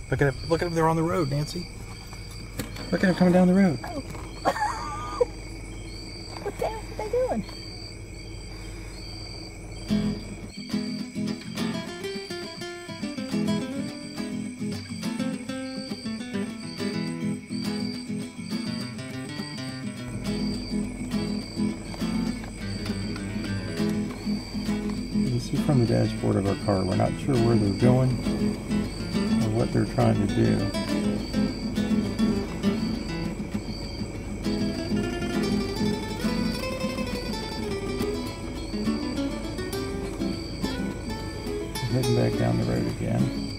Look at them, they're on the road, Nancy. Look at them coming down the road. Oh. What the hell are they doing? You can see from the dashboard of our car, we're not sure where they're going or what they're trying to do. Heading back down the road again.